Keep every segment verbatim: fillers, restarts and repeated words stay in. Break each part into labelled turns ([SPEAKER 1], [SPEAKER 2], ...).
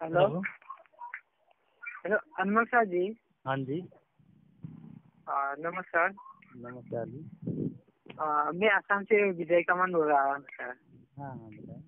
[SPEAKER 1] Hello
[SPEAKER 2] hello.
[SPEAKER 1] Hello नमस्कार जी।
[SPEAKER 2] हाँ जी।
[SPEAKER 1] आ, नमस्कार।
[SPEAKER 2] नमस्कार जी।
[SPEAKER 1] आ, मैं आसाम से विजय कमान बोल रहा हूँ सर।
[SPEAKER 2] हाँ हाँ बताएं।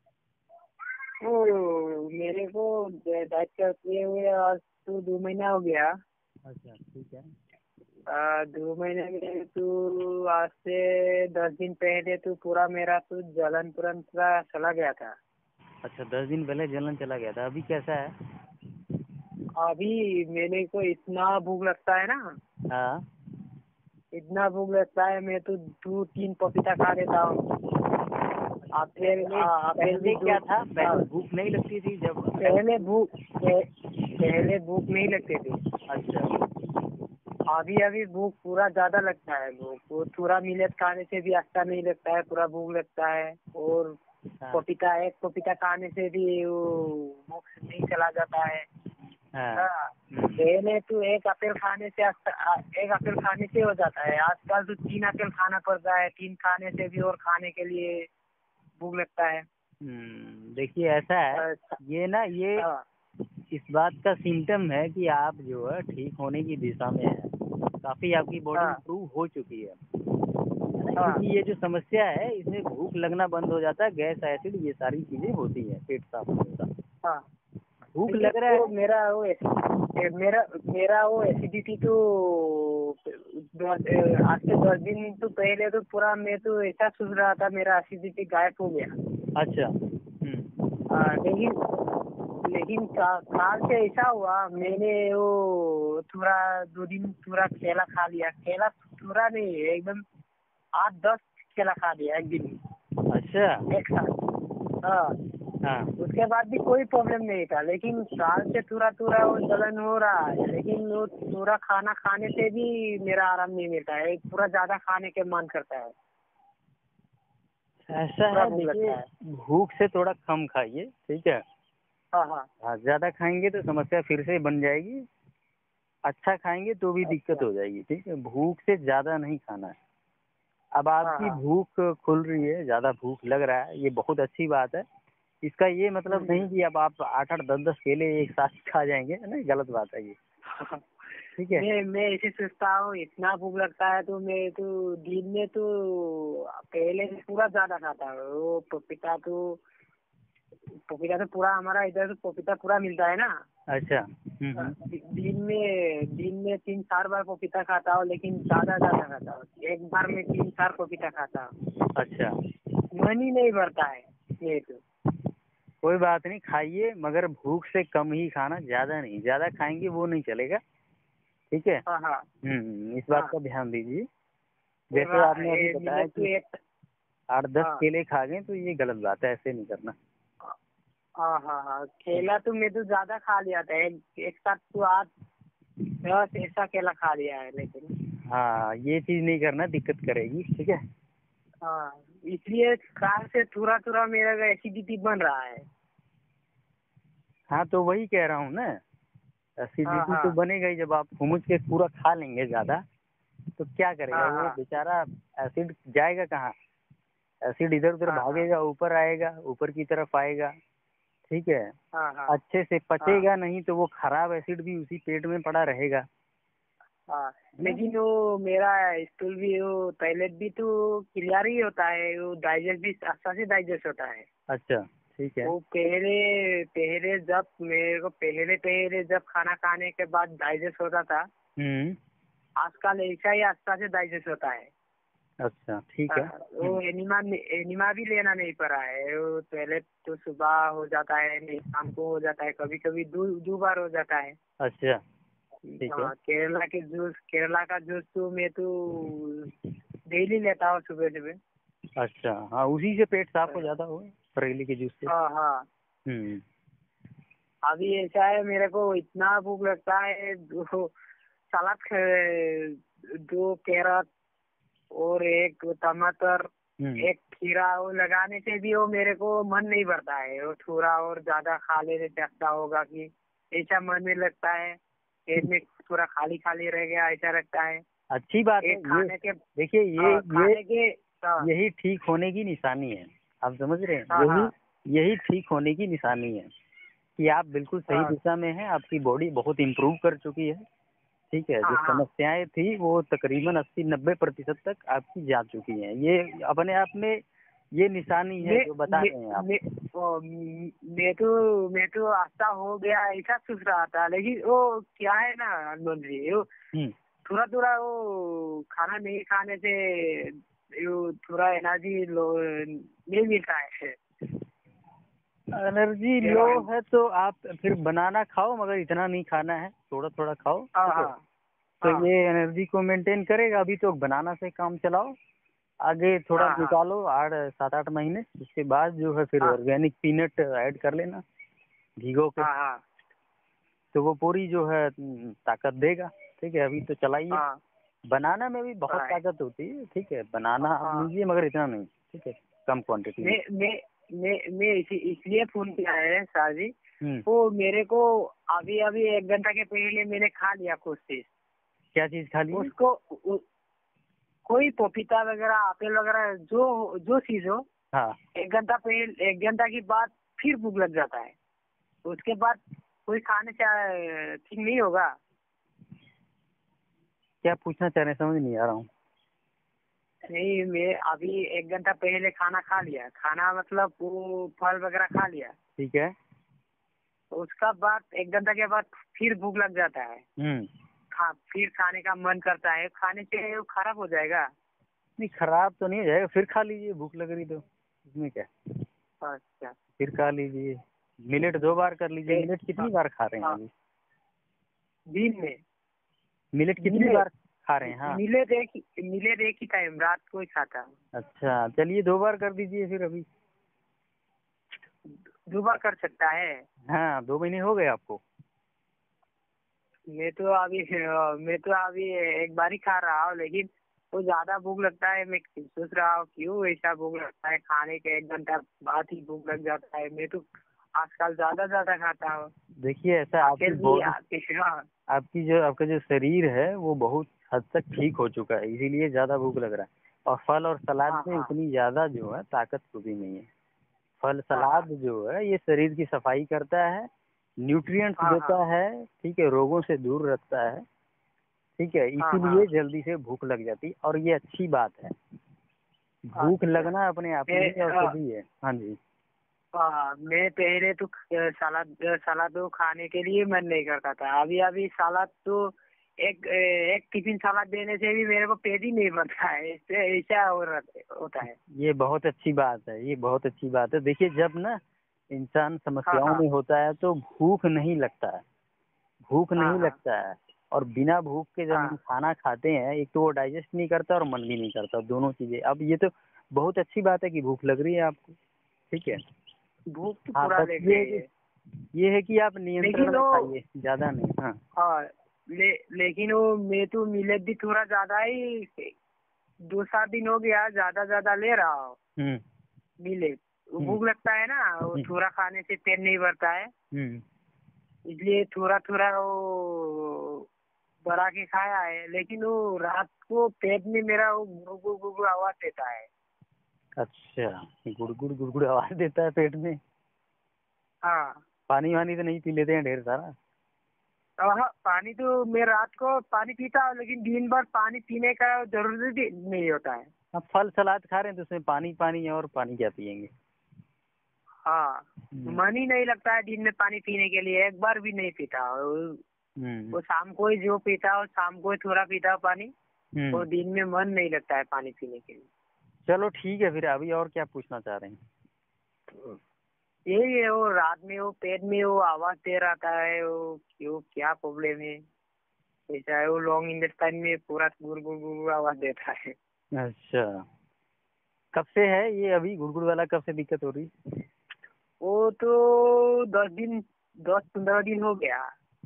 [SPEAKER 1] वो मेरे को डाइट करते हुए आज तो दो महीना हो गया।
[SPEAKER 2] अच्छा ठीक है।
[SPEAKER 1] आ, दो महीने में तो आज से दस दिन पहले तो पूरा मेरा तो जलन पूरा पूरा चला गया था।
[SPEAKER 2] अच्छा दस दिन पहले जलन चला गया था, अभी कैसा है?
[SPEAKER 1] अभी मेरे को इतना भूख लगता है ना,
[SPEAKER 2] हाँ।
[SPEAKER 1] इतना भूख लगता है मैं तो दो तीन पपीता खा लेता हूँ।
[SPEAKER 2] पहले पहले क्या था, पहले भूख नहीं लगती थी जब?
[SPEAKER 1] पहले भूख पहले भूख नहीं लगती थी।
[SPEAKER 2] अच्छा।
[SPEAKER 1] अभी अभी भूख पूरा ज्यादा लगता है। भूख वो थोड़ा मिलेट खाने से भी अच्छा नहीं लगता है, पूरा भूख लगता है। और
[SPEAKER 2] हाँ।
[SPEAKER 1] पपीता एक पपीता खाने से भी वो भूख नहीं चला जाता है।
[SPEAKER 2] हाँ।
[SPEAKER 1] हाँ, पहले तो एक एप्पल खाने से अच्छा- एक एप्पल खाने से हो जाता है, आजकल तो तीन एप्पल खाना पड़ता है। तीन खाने से भी और खाने के लिए भूख लगता है।
[SPEAKER 2] हम्म, देखिए ऐसा है,
[SPEAKER 1] अच्छा।
[SPEAKER 2] ये ना ये
[SPEAKER 1] हाँ
[SPEAKER 2] इस बात का सिम्टम है कि आप जो है ठीक होने की दिशा में है। काफी आपकी बॉडी
[SPEAKER 1] हाँ
[SPEAKER 2] इम्प्रूव हो चुकी है,
[SPEAKER 1] हाँ
[SPEAKER 2] क्योंकि ये जो समस्या है इसमें भूख लगना बंद हो जाता है, गैस एसिड ये सारी चीजें होती है पेट साफ होने का।
[SPEAKER 1] हाँ।
[SPEAKER 2] भूख
[SPEAKER 1] देखिए
[SPEAKER 2] लग रहा
[SPEAKER 1] वो
[SPEAKER 2] है।
[SPEAKER 1] मेरा वो एसि- ए, मेरा मेरा वो एसिडिटी तो दस- ए, आज से दस दिन तो पहले तो पूरा मैं तो ऐसा सोच रहा था मेरा एसिडिटी गायब हो गया।
[SPEAKER 2] अच्छा। हम्म।
[SPEAKER 1] आ, लेकिन लेकिन का- काल से ऐसा हुआ, मैंने वो थोड़ा दो दिन पूरा केला खा लिया। केला पूरा नहीं, एकदम आठ दस केला खा लिया एक दिन में,
[SPEAKER 2] अच्छा।
[SPEAKER 1] एक साथ। हाँ,
[SPEAKER 2] हाँ।
[SPEAKER 1] उसके बाद भी कोई प्रॉब्लम नहीं था, लेकिन काल से थोड़ा थोड़ा वो जलन हो रहा है। लेकिन वो पूरा खाना खाने से भी मेरा आराम नहीं मिलता है, पूरा ज्यादा खाने के मन करता है,
[SPEAKER 2] ऐसा
[SPEAKER 1] पूरा
[SPEAKER 2] है,
[SPEAKER 1] भूख
[SPEAKER 2] देखिए
[SPEAKER 1] लगता है।
[SPEAKER 2] भूख से थोड़ा कम खाइए, ठीक है।
[SPEAKER 1] हाँ हाँ।
[SPEAKER 2] हाँ, ज्यादा खाएंगे तो समस्या फिर से बन जाएगी। अच्छा खाएंगे तो भी दिक्कत
[SPEAKER 1] अच्छा।
[SPEAKER 2] हो जाएगी, ठीक है। भूख से ज्यादा नहीं खाना है। अब
[SPEAKER 1] हाँ
[SPEAKER 2] आपकी
[SPEAKER 1] हाँ।
[SPEAKER 2] भूख खुल रही है, ज्यादा भूख लग रहा है, ये बहुत अच्छी बात है। इसका ये मतलब
[SPEAKER 1] हम्म,
[SPEAKER 2] नहीं कि अब आप आठ आठ दस दस केले एक साथ खा जाएंगे, नहीं, गलत बात है ये,
[SPEAKER 1] हम्म।
[SPEAKER 2] ठीक है।
[SPEAKER 1] मैं मैं ऐसे सोचता हूँ, इतना भूख लगता है तो मैं तो दिन में तो पहले से पूरा ज्यादा खाता हूँ। वो पपीता तो पपीता तो पूरा हमारा इधर तो पपीता पूरा मिलता है ना।
[SPEAKER 2] अच्छा। हम्म हम्म।
[SPEAKER 1] दि- दिन में दिन में तीन चार बार पपीता खाता हूँ, लेकिन ज्यादा ज्यादा खाता हूँ। एक बार में तीन चार पपीता खाता हूँ,
[SPEAKER 2] अच्छा।
[SPEAKER 1] मन ही नहीं भरता है ये तो।
[SPEAKER 2] कोई बात नहीं, खाइए, मगर भूख से कम ही खाना, ज्यादा नहीं। ज्यादा खाएंगे वो नहीं चलेगा, ठीक है।
[SPEAKER 1] हाँ हाँ
[SPEAKER 2] हम्म, इस बात
[SPEAKER 1] हाँ।
[SPEAKER 2] का ध्यान दीजिए।
[SPEAKER 1] ये
[SPEAKER 2] जैसे
[SPEAKER 1] बा-
[SPEAKER 2] आपने अभी
[SPEAKER 1] ये
[SPEAKER 2] बताया
[SPEAKER 1] मिनट तो
[SPEAKER 2] कि
[SPEAKER 1] एक।
[SPEAKER 2] आठ दस
[SPEAKER 1] हाँ
[SPEAKER 2] केले खा गए, तो ये गलत बात है, ऐसे नहीं करना।
[SPEAKER 1] हाँ हाँ हाँ। केला तो मैं तो ज्यादा खा लिया था, एक, एक साथ तो आठ दस ऐसा केला खा लिया है, लेकिन
[SPEAKER 2] हाँ, ये चीज नहीं करना, दिक्कत करेगी, ठीक है।
[SPEAKER 1] हाँ, इसलिए कार से थोड़ा थोड़ा मेरा एसिडिटी बन रहा है।
[SPEAKER 2] हाँ, तो वही कह रहा हूँ ना,
[SPEAKER 1] हाँ
[SPEAKER 2] एसिडिटी
[SPEAKER 1] हाँ
[SPEAKER 2] तो बनेगा ही। जब आप हुमुच के पूरा खा लेंगे ज्यादा, तो क्या करेगा
[SPEAKER 1] हाँ
[SPEAKER 2] वो
[SPEAKER 1] हाँ
[SPEAKER 2] बेचारा? एसिड जाएगा कहाँ? एसिड इधर उधर
[SPEAKER 1] हाँ हाँ
[SPEAKER 2] भागेगा, ऊपर आएगा, ऊपर की तरफ आएगा, ठीक है।
[SPEAKER 1] हाँ हाँ
[SPEAKER 2] अच्छे से
[SPEAKER 1] हाँ
[SPEAKER 2] पचेगा नहीं, तो वो खराब एसिड भी उसी पेट में पड़ा रहेगा,
[SPEAKER 1] हाँ।
[SPEAKER 2] है ना।
[SPEAKER 1] लेकिन वो मेरा स्टूल भी वो टॉयलेट भी तो क्लियर ही होता है, वो डाइजेस्ट भी अच्छा से डाइजेस्ट होता है।
[SPEAKER 2] अच्छा ठीक है।
[SPEAKER 1] वो पहले पहले जब मेरे को पहले पहले जब खाना खाने के बाद डाइजेस्ट होता था,
[SPEAKER 2] हम्म।
[SPEAKER 1] आजकल ऐसा ही अच्छा से डाइजेस्ट होता है।
[SPEAKER 2] अच्छा ठीक
[SPEAKER 1] हाँ,
[SPEAKER 2] है।
[SPEAKER 1] वो
[SPEAKER 2] हम्म।
[SPEAKER 1] एनिमा एनिमा भी लेना नहीं पड़ा है। वो पहले तो सुबह हो जाता है, नहीं शाम को हो जाता है, कभी कभी दो दो बार हो जाता है।
[SPEAKER 2] अच्छा ठीक है।
[SPEAKER 1] हाँ, केरला के जूस केरला का जूस तो मैं तो डेली लेता हूँ सुबह सुबह।
[SPEAKER 2] अच्छा, हाँ, उसी से पेट साफ हो जाता होगा, बरेली के जूस से।
[SPEAKER 1] हाँ हाँ।
[SPEAKER 2] हम्म।
[SPEAKER 1] अभी ऐसा है, मेरे को इतना भूख लगता है, दो सलाद ख- दो कैरट और एक टमाटर,
[SPEAKER 2] हम्म।
[SPEAKER 1] एक खीरा, वो लगाने से भी वो मेरे को मन नहीं भरता है। वो थोड़ा और ज्यादा खा लेने से अच्छा होगा कि ऐसा मन में लगता है, पेट में पूरा खाली खाली रह गया ऐसा लगता है।
[SPEAKER 2] अच्छी बात है
[SPEAKER 1] एक
[SPEAKER 2] ये।
[SPEAKER 1] खाने के
[SPEAKER 2] देखिए ये
[SPEAKER 1] हाँ,
[SPEAKER 2] ये
[SPEAKER 1] खाने के हाँ
[SPEAKER 2] यही ठीक होने की निशानी है, आप समझ रहे हैं,
[SPEAKER 1] हाँ
[SPEAKER 2] यही
[SPEAKER 1] हाँ
[SPEAKER 2] यही ठीक होने की निशानी है। कि आप बिल्कुल सही
[SPEAKER 1] हाँ।
[SPEAKER 2] दिशा में हैं, आपकी बॉडी बहुत इम्प्रूव कर चुकी है, ठीक है। जो
[SPEAKER 1] हाँ, हाँ।
[SPEAKER 2] समस्याएं थी वो तकरीबन अस्सी नब्बे प्रतिशत तक आपकी जा चुकी हैं। ये अपने आप में ये निशानी है
[SPEAKER 1] मैं
[SPEAKER 2] जो बता
[SPEAKER 1] मैं
[SPEAKER 2] रहे हैं आप।
[SPEAKER 1] मैं ओ, मैं तो मैं तो अच्छा हो गया ऐसा सोच रहा था, लेकिन वो क्या है ना अनमोल जी, वो
[SPEAKER 2] हम्म।
[SPEAKER 1] थोड़ा थोड़ा वो खाना नहीं खाने से वो थोड़ा एनर्जी लो नहीं मिलता है।
[SPEAKER 2] एनर्जी
[SPEAKER 1] ये
[SPEAKER 2] लो
[SPEAKER 1] हाँ,
[SPEAKER 2] है तो आप फिर बनाना खाओ, मगर इतना नहीं खाना है, थोड़ा थोड़ा खाओ,
[SPEAKER 1] हाँ,
[SPEAKER 2] ठीक है।
[SPEAKER 1] हाँ,
[SPEAKER 2] तो
[SPEAKER 1] हाँ,
[SPEAKER 2] ये एनर्जी को मेंटेन करेगा। अभी तो बनाना से काम चलाओ, आगे थोड़ा
[SPEAKER 1] हाँ,
[SPEAKER 2] निकालो आठ सात आठ महीने, उसके बाद जो है फिर
[SPEAKER 1] हाँ,
[SPEAKER 2] ऑर्गेनिक पीनट ऐड कर लेना भिगो के,
[SPEAKER 1] हाँ, हाँ,
[SPEAKER 2] तो वो पूरी जो है हम्म, ताकत देगा, ठीक है। अभी तो चलाइए।
[SPEAKER 1] हाँ,
[SPEAKER 2] बनाना में भी बहुत
[SPEAKER 1] हाँ,
[SPEAKER 2] ताकत होती है, ठीक है। बनाना आप
[SPEAKER 1] हाँ।
[SPEAKER 2] लीजिए मगर इतना नहीं, ठीक है, कम क्वांटिटी में।
[SPEAKER 1] मैं मैं मैं मैं इसी इसलिए फोन किया है सर जी।
[SPEAKER 2] हम्म।
[SPEAKER 1] वो मेरे को अभी अभी एक घंटा के पहले मैंने खा लिया कुछ चीज।
[SPEAKER 2] क्या चीज खा लिए?
[SPEAKER 1] उसको उ, कोई पपीता वगैरह एप्पल वगैरह जो जो चीज हो,
[SPEAKER 2] हाँ।
[SPEAKER 1] एक घंटा पहले एक घंटा के बाद फिर भूख लग जाता है। उसके बाद कोई खाने से ठीक नहीं होगा।
[SPEAKER 2] क्या पूछना चाह रहे हैं, समझ नहीं आ रहा हूँ।
[SPEAKER 1] नहीं, मैं अभी एक घंटा पहले खाना खा लिया, खाना मतलब वो फल वगैरह खा लिया।
[SPEAKER 2] ठीक है।
[SPEAKER 1] उसका बाद एक घंटा के बाद फिर भूख लग जाता है।
[SPEAKER 2] हम्म।
[SPEAKER 1] खा फिर खाने का मन करता है, खाने से वो खराब हो जाएगा।
[SPEAKER 2] नहीं, खराब तो नहीं हो जाएगा, फिर खा लीजिए, भूख लग रही तो इसमें क्या।
[SPEAKER 1] अच्छा।
[SPEAKER 2] फिर खा लीजिए। मिलेट दो बार कर लीजिए।
[SPEAKER 1] ए-
[SPEAKER 2] मिलेट कितनी
[SPEAKER 1] हाँ,
[SPEAKER 2] बार खा रहे हैं
[SPEAKER 1] हाँ,
[SPEAKER 2] अभी?
[SPEAKER 1] दिन में
[SPEAKER 2] मिलेट कितनी
[SPEAKER 1] मिले
[SPEAKER 2] बार खा रहे हैं? हाँ।
[SPEAKER 1] मिले एक मिले एक ही टाइम रात को ही खाता हूँ।
[SPEAKER 2] अच्छा, चलिए दो बार कर दीजिए फिर अभी।
[SPEAKER 1] दोबारा कर सकता है।
[SPEAKER 2] हाँ, दो महीने हो गए आपको?
[SPEAKER 1] मैं तो अभी मैं तो अभी एक बार ही खा रहा हूँ, लेकिन वो ज्यादा भूख लगता है। मैं सोच रहा हूँ क्यों ऐसा भूख लगता है, खाने के एक घंटा बाद ही भूख लग जाता है। मैं तो आजकल ज्यादा ज्यादा खाता हूँ।
[SPEAKER 2] देखिए, ऐसा आपकी
[SPEAKER 1] आखिर भी
[SPEAKER 2] बॉडी,
[SPEAKER 1] आपके हाँ,
[SPEAKER 2] आपकी जो आपका जो शरीर है वो बहुत हद तक ठीक हो चुका है, इसीलिए ज्यादा भूख लग रहा है। और फल और सलाद
[SPEAKER 1] हाँ,
[SPEAKER 2] में
[SPEAKER 1] हाँ,
[SPEAKER 2] इतनी ज्यादा जो है ताकत तो भी नहीं है। फल
[SPEAKER 1] हाँ, हाँ,
[SPEAKER 2] सलाद जो है ये शरीर की सफाई करता है, न्यूट्रिएंट्स
[SPEAKER 1] हाँ, हाँ,
[SPEAKER 2] देता है, ठीक है, रोगों से दूर रखता है, ठीक है।
[SPEAKER 1] हाँ,
[SPEAKER 2] इसीलिए
[SPEAKER 1] हाँ,
[SPEAKER 2] जल्दी से भूख लग जाती है, और ये अच्छी बात है। भूख
[SPEAKER 1] अच्छा।
[SPEAKER 2] लगना अपने आप में
[SPEAKER 1] मैं
[SPEAKER 2] ही
[SPEAKER 1] हाँ,
[SPEAKER 2] औषधि है। हाँ जी।
[SPEAKER 1] हाँ, मैं पहले तो ख- सलाद सलाद तो खाने के लिए मन नहीं करता था। अभी अभी सलाद तो एक एक टिफिन सलाद देने से भी मेरे को पेट ही नहीं भरता है। इससे ऐसा हो रहा होता है।
[SPEAKER 2] ये बहुत अच्छी बात है, ये बहुत अच्छी बात है। देखिए, जब ना इंसान
[SPEAKER 1] हाँ,
[SPEAKER 2] समस्याओं
[SPEAKER 1] हाँ,
[SPEAKER 2] में होता है तो भूख नहीं लगता है, भूख
[SPEAKER 1] हाँ,
[SPEAKER 2] नहीं
[SPEAKER 1] हाँ,
[SPEAKER 2] लगता है। और बिना भूख के जब हम
[SPEAKER 1] हाँ,
[SPEAKER 2] खाना खाते हैं, एक तो वो डाइजेस्ट नहीं करता और मन भी नहीं करता, दोनों चीजें। अब ये तो बहुत अच्छी बात है कि भूख लग रही है आपको, ठीक है।
[SPEAKER 1] भूख तो
[SPEAKER 2] हाँ,
[SPEAKER 1] पूरा
[SPEAKER 2] बस
[SPEAKER 1] ले
[SPEAKER 2] ये है
[SPEAKER 1] गई
[SPEAKER 2] कि
[SPEAKER 1] है।
[SPEAKER 2] ये है कि आप नियंत्रण
[SPEAKER 1] लेकिन
[SPEAKER 2] में
[SPEAKER 1] वो
[SPEAKER 2] खाइए, ज्यादा नहीं। हाँ।
[SPEAKER 1] हाँ, ले, लेकिन वो मैं तो मिलेट भी थोड़ा ज्यादा ही दो सात दिन हो गया ज्यादा ज्यादा ले रहा हूँ
[SPEAKER 2] हम्म।
[SPEAKER 1] मिलेट। वो
[SPEAKER 2] हम्म।
[SPEAKER 1] भूख लगता है ना, वो
[SPEAKER 2] हम्म।
[SPEAKER 1] थोड़ा खाने से पेट नहीं भरता है।
[SPEAKER 2] हम्म।
[SPEAKER 1] इसलिए थोड़ा थोड़ा वो बड़ा के खाया है, लेकिन वो रात को पेट में मेरा वो गुड़गुड़ गुड़गुड़ आवाज देता है।
[SPEAKER 2] अच्छा, गुड़गुड़ गुड़गुड़ आवाज देता है पेट में?
[SPEAKER 1] हाँ।
[SPEAKER 2] पानी वानी तो नहीं पी लेते हैं ढेर सारा?
[SPEAKER 1] और हाँ, पानी तो मैं रात को पानी पीता हूँ, लेकिन दिन भर पानी पीने का जरूरत ही नहीं होता है।
[SPEAKER 2] आप फल सलाद खा रहे हैं तो उसमें पानी पानी है, और पानी क्या पियेंगे?
[SPEAKER 1] हाँ,
[SPEAKER 2] हम्म।
[SPEAKER 1] मन ही नहीं लगता है दिन में पानी पीने के लिए। एक बार भी नहीं पीता वो
[SPEAKER 2] हम्म।
[SPEAKER 1] वो शाम को ही जो पीता हो, शाम को ही थोड़ा पीता हो पानी।
[SPEAKER 2] हम्म।
[SPEAKER 1] और दिन में मन नहीं लगता है पानी पीने के लिए।
[SPEAKER 2] चलो ठीक है, फिर अभी और क्या पूछना चाह रहे हैं?
[SPEAKER 1] यही है, वो रात में वो पेट में वो आवाज दे रहा है। वो क्यों, क्या प्रॉब्लम है ऐसा है। वो लॉन्ग इंटेस्टाइन में पूरा गुड़ गुड़ गुड़ आवाज देता है।
[SPEAKER 2] अच्छा, कब से है ये? अभी गुड़गुड़ वाला कब से दिक्कत हो रही?
[SPEAKER 1] वो तो दस दिन दस पंद्रह दिन हो गया।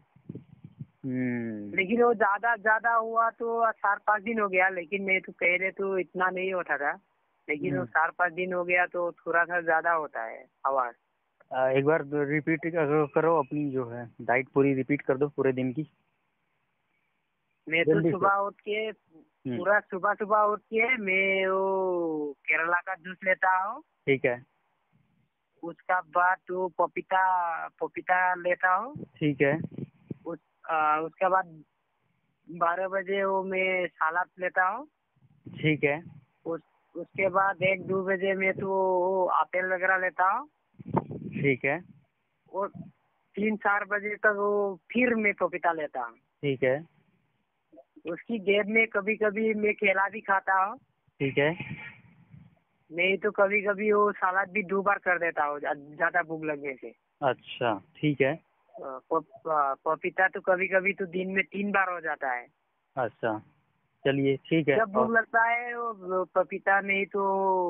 [SPEAKER 2] हम्म।
[SPEAKER 1] लेकिन वो ज्यादा ज्यादा हुआ तो चार पाँच दिन हो गया। लेकिन मैं तो पहले तो इतना नहीं होता था, लेकिन वो
[SPEAKER 2] हम्म।
[SPEAKER 1] चार पाँच दिन हो गया तो थोड़ा सा ज्यादा होता है आवाज।
[SPEAKER 2] आ, एक बार रिपीट करो, अपनी जो है डाइट पूरी रिपीट कर दो पूरे दिन की,
[SPEAKER 1] मैं तो
[SPEAKER 2] जल्दी से।
[SPEAKER 1] सुबह उठ के
[SPEAKER 2] हम्म।
[SPEAKER 1] पूरा सुबह सुबह उठ के मैं वो केरला का जूस लेता हूँ।
[SPEAKER 2] ठीक है।
[SPEAKER 1] उसका बाद तो पपीता पपीता लेता हूँ।
[SPEAKER 2] ठीक है।
[SPEAKER 1] उस आ, उसके बाद बारह बजे वो मैं सलाद लेता हूँ।
[SPEAKER 2] ठीक है।
[SPEAKER 1] उस उसके बाद एक दो बजे में तो वो एप्पल वगैरह लेता हूँ।
[SPEAKER 2] ठीक है।
[SPEAKER 1] और तीन चार बजे तक वो फिर मैं पपीता लेता हूँ।
[SPEAKER 2] ठीक है।
[SPEAKER 1] उसकी देर में कभी कभी मैं केला भी खाता हूँ।
[SPEAKER 2] ठीक है।
[SPEAKER 1] नहीं तो कभी कभी वो सलाद भी दो बार कर देता हूँ ज्यादा भूख लगने से।
[SPEAKER 2] अच्छा ठीक है।
[SPEAKER 1] प- पपीता तो कभी कभी तो दिन में तीन बार हो जाता है।
[SPEAKER 2] अच्छा चलिए ठीक है।
[SPEAKER 1] जब भूख
[SPEAKER 2] और
[SPEAKER 1] लगता है वो पपीता, नहीं तो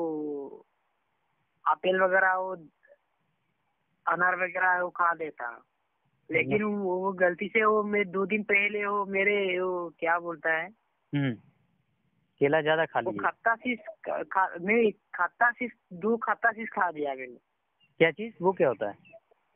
[SPEAKER 1] एप्पल वगैरह वो अनार वगैरह वो खा लेता हूँ। लेकिन वो, वो गलती से वो मैं दो दिन पहले वो मेरे वो क्या बोलता है
[SPEAKER 2] हम्म केला ज्यादा खा
[SPEAKER 1] वो
[SPEAKER 2] लिए।
[SPEAKER 1] खट्टा शीश खा, खा, नहीं खट्टा शीश दो खट्टा शीश खा दिया मैंने।
[SPEAKER 2] क्या चीज, वो क्या होता है?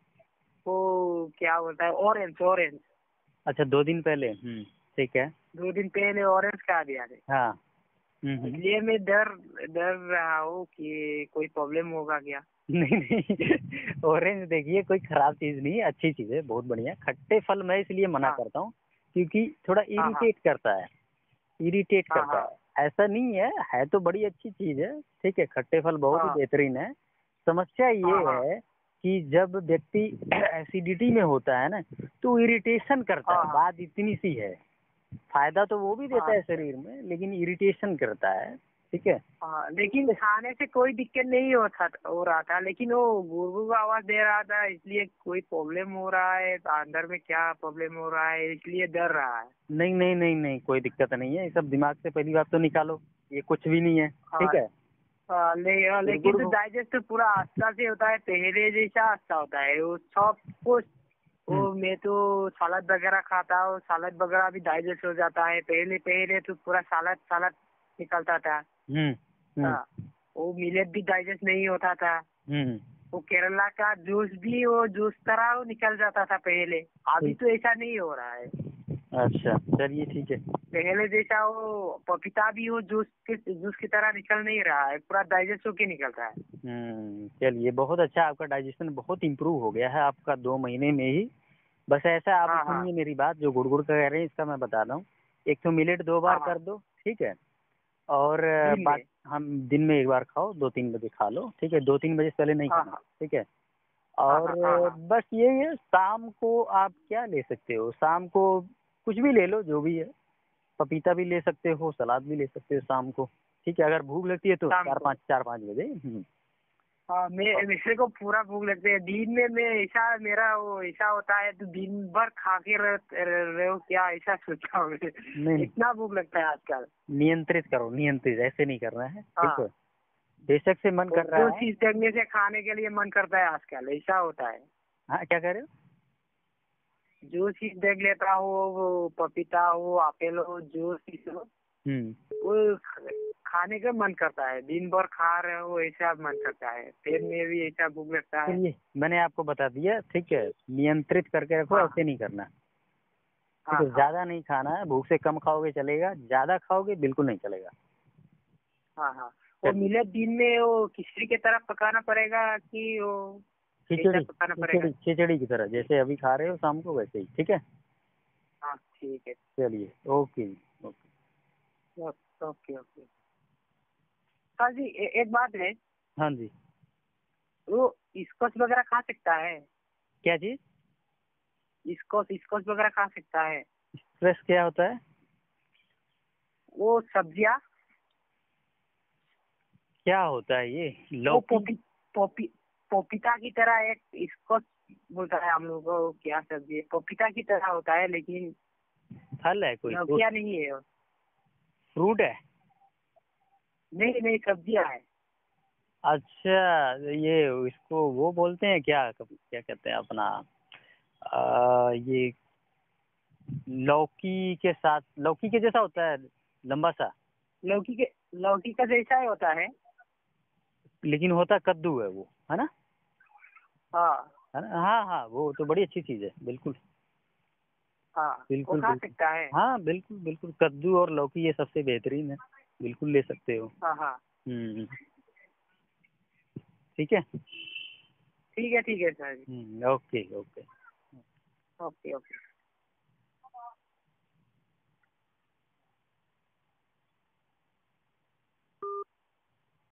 [SPEAKER 1] वो क्या बोलता है ऑरेंज ऑरेंज।
[SPEAKER 2] अच्छा दो दिन पहले। हम्म ठीक है।
[SPEAKER 1] दो दिन पहले ऑरेंज खा दिया थे।
[SPEAKER 2] हाँ। हम्म हम्म।
[SPEAKER 1] इसलिए मैं डर डर रहा हूँ कि कोई प्रॉब्लम होगा क्या।
[SPEAKER 2] नहीं नहीं, ऑरेंज देखिए कोई खराब चीज नहीं है, अच्छी चीज है, बहुत बढ़िया। खट्टे फल मैं इसलिए मना
[SPEAKER 1] हाँ
[SPEAKER 2] करता हूँ क्योंकि थोड़ा
[SPEAKER 1] हाँ हाँ
[SPEAKER 2] इरिटेट करता है, इरिटेट
[SPEAKER 1] हाँ
[SPEAKER 2] करता
[SPEAKER 1] हाँ
[SPEAKER 2] है। ऐसा नहीं है, है तो बड़ी अच्छी चीज है। ठीक है, खट्टे फल बहुत ही
[SPEAKER 1] हाँ
[SPEAKER 2] बेहतरीन है। समस्या ये
[SPEAKER 1] हाँ हाँ
[SPEAKER 2] है कि जब व्यक्ति एसिडिटी में होता है ना तो इरिटेशन करता
[SPEAKER 1] हाँ
[SPEAKER 2] है,
[SPEAKER 1] हाँ
[SPEAKER 2] बात इतनी सी है। फायदा तो वो भी देता
[SPEAKER 1] हाँ
[SPEAKER 2] है शरीर में, लेकिन इरिटेशन करता है। ठीक है।
[SPEAKER 1] हाँ। लेकिन खाने से कोई दिक्कत नहीं होता हो रहा था, लेकिन वो गुरगुर का आवाज दे रहा था, इसलिए कोई प्रॉब्लम हो रहा है अंदर में, क्या प्रॉब्लम हो रहा है इसलिए डर रहा है।
[SPEAKER 2] नहीं नहीं नहीं नहीं, कोई दिक्कत नहीं है, ये सब दिमाग से पहली बात तो निकालो, ये कुछ भी नहीं है।
[SPEAKER 1] हाँ
[SPEAKER 2] ठीक है।
[SPEAKER 1] हाँ, ले, हाँ, लेकिन
[SPEAKER 2] गुड़गुड़
[SPEAKER 1] तो
[SPEAKER 2] को-
[SPEAKER 1] डाइजेस्ट तो पूरा अच्छा से होता है, पहले जैसा अच्छा होता है वो सब कुछ।
[SPEAKER 2] हम्म
[SPEAKER 1] वो मैं तो सलाद वगैरह खाता हूँ, सलाद वगैरह भी डाइजेस्ट हो जाता है। पहले पहले तो पूरा सलाद सलाद निकलता था।
[SPEAKER 2] हम्म हम्म
[SPEAKER 1] हाँ, वो मिलेट भी डाइजेस्ट नहीं होता था।
[SPEAKER 2] हम्म
[SPEAKER 1] वो केरला का जूस भी वो जूस तरह वो निकल जाता था पहले। अभी
[SPEAKER 2] ठीक।
[SPEAKER 1] तो ऐसा नहीं हो रहा है।
[SPEAKER 2] अच्छा चलिए ठीक है।
[SPEAKER 1] पहले जैसा वो पपीता भी वो जूस के जूस की तरह निकल नहीं रहा है, पूरा डाइजेस्ट होके निकलता है।
[SPEAKER 2] हम्म चलिए बहुत अच्छा, आपका डाइजेशन बहुत इम्प्रूव हो गया है आपका दो महीने में ही। बस ऐसा आप
[SPEAKER 1] हाँ हाँ
[SPEAKER 2] सुनिए मेरी बात, जो गुड़गुड़ का कह रहे हैं इसका मैं बता रहा हूँ। एक तो मिलेट दो
[SPEAKER 1] हाँ
[SPEAKER 2] बार
[SPEAKER 1] हाँ।
[SPEAKER 2] कर दो। ठीक है। और अ,
[SPEAKER 1] दिन
[SPEAKER 2] बात,
[SPEAKER 1] में।
[SPEAKER 2] हम दिन में एक बार खाओ, दो तीन बजे खा लो। ठीक है, दो तीन बजे से पहले नहीं
[SPEAKER 1] हाँ
[SPEAKER 2] खाना।
[SPEAKER 1] हाँ
[SPEAKER 2] ठीक है।
[SPEAKER 1] हाँ
[SPEAKER 2] और
[SPEAKER 1] हाँ हाँ
[SPEAKER 2] अ,
[SPEAKER 1] हाँ
[SPEAKER 2] बस यही है, शाम को आप क्या ले सकते हो, शाम को कुछ भी ले लो जो भी है। पपीता भी ले सकते हो, सलाद भी ले सकते हो शाम को। ठीक है, अगर भूख लगती है तो
[SPEAKER 1] शाम
[SPEAKER 2] चार
[SPEAKER 1] को।
[SPEAKER 2] पाँच चार पाँच बजे। हम्म।
[SPEAKER 1] हाँ, मैं मेरे को पूरा भूख लगती है दिन में। मैं ऐसा मेरा वो ऐसा होता है तो दिन भर खा के रह, रहे हो क्या, ऐसा सोचा हूँ मैं।
[SPEAKER 2] नहीं,
[SPEAKER 1] इतना भूख लगता है आजकल।
[SPEAKER 2] नियंत्रित करो, नियंत्रित, ऐसे नहीं करना है। ठीक
[SPEAKER 1] हाँ,
[SPEAKER 2] है। बेशक से मन
[SPEAKER 1] और
[SPEAKER 2] कर
[SPEAKER 1] जो
[SPEAKER 2] रहा है।
[SPEAKER 1] चीज देखने से खाने के लिए मन करता है आजकल, ऐसा होता है।
[SPEAKER 2] हाँ क्या कह रहे हो?
[SPEAKER 1] जो चीज देख लेता हो, वो पपीता हो एप्पल हो जो चीज हो,
[SPEAKER 2] हम्म
[SPEAKER 1] वो खाने का मन करता है। दिन भर खा रहे हो ऐसा मन करता है, पेट में भी ऐसा भूख लगता है।
[SPEAKER 2] चलिए मैंने आपको बता दिया। ठीक है, नियंत्रित करके रखो,
[SPEAKER 1] हाँ
[SPEAKER 2] ऐसे नहीं करना। ठीक
[SPEAKER 1] हाँ
[SPEAKER 2] है,
[SPEAKER 1] हाँ
[SPEAKER 2] ज्यादा नहीं खाना है, भूख से कम खाओगे चलेगा, ज्यादा खाओगे बिल्कुल नहीं चलेगा।
[SPEAKER 1] हाँ हाँ। वो
[SPEAKER 2] चलिए।
[SPEAKER 1] मिलेट दिन में वो खिचड़ी की तरफ पकाना पड़ेगा कि वो ऐसा
[SPEAKER 2] खिचड़ी
[SPEAKER 1] पकाना पड़ेगा?
[SPEAKER 2] खिचड़ी खिचड़ी की तरह, जैसे अभी खा रहे हो शाम को वैसे ही। ठीक है।
[SPEAKER 1] हाँ ठीक है।
[SPEAKER 2] चलिए ओके जी, ओके।
[SPEAKER 1] Okay okay okay. हाँ जी, ए, एक बात है।
[SPEAKER 2] हाँ जी।
[SPEAKER 1] वो स्कॉच वगैरह खा सकता है?
[SPEAKER 2] क्या चीज?
[SPEAKER 1] स्कॉच स्कॉच वगैरह खा सकता है?
[SPEAKER 2] स्ट्रेस क्या होता है?
[SPEAKER 1] वो सब्जियाँ,
[SPEAKER 2] क्या होता है ये?
[SPEAKER 1] वो
[SPEAKER 2] लौकी?
[SPEAKER 1] पोपी पोपी पपीता की तरह एक स्कॉच बोलता है हम लोग को, क्या सब्जी है, पपीता की तरह होता है लेकिन
[SPEAKER 2] फल है कोई? फ्रूट?
[SPEAKER 1] लौकिया नहीं है वो।
[SPEAKER 2] फ्रूट है?
[SPEAKER 1] नहीं नहीं, सब्जियाँ है।
[SPEAKER 2] अच्छा, ये इसको वो बोलते हैं क्या, क्या कहते हैं अपना, आ, ये लौकी के साथ, लौकी के जैसा होता है, लंबा सा।
[SPEAKER 1] लौकी के लौकी का जैसा ही होता है।
[SPEAKER 2] लेकिन होता कद्दू है वो, है ना?
[SPEAKER 1] हाँ
[SPEAKER 2] है ना? हाँ हाँ, वो तो बड़ी अच्छी चीज है, बिल्कुल
[SPEAKER 1] हाँ, वो
[SPEAKER 2] बिल्कुल
[SPEAKER 1] खा
[SPEAKER 2] बिल्कुल।
[SPEAKER 1] सकता है।
[SPEAKER 2] हाँ बिल्कुल बिल्कुल, कद्दू और लौकी ये सबसे बेहतरीन है, बिल्कुल ले सकते हो।
[SPEAKER 1] हाँ हाँ
[SPEAKER 2] हम्म ठीक है।
[SPEAKER 1] ठीक है ठीक है sir.
[SPEAKER 2] Hmm, okay okay.
[SPEAKER 1] Okay okay.